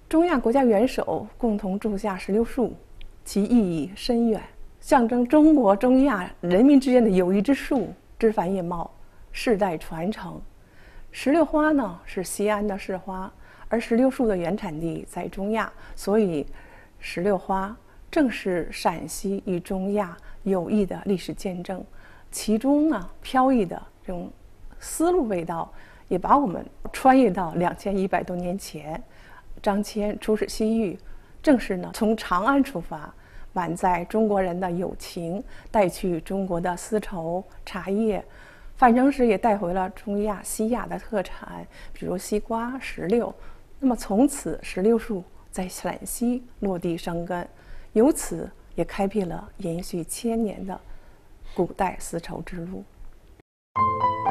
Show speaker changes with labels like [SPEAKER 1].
[SPEAKER 1] 中亚国家元首共同种下石榴树，其意义深远，象征中国中亚人民之间的友谊之树枝繁叶茂，世代传承。石榴花呢是西安的市花，而石榴树的原产地在中亚，所以石榴花正是陕西与中亚友谊的历史见证。其中呢飘逸的这种丝路味道，也把我们穿越到2100多年前。张骞出使西域，正是呢从长安出发，满载中国人的友情，带去中国的丝绸、茶叶，返程时也带回了中亚、西亚的特产，比如西瓜、石榴。那么从此，石榴树在陕西落地生根，由此也开辟了延续1000年的古代丝绸之路。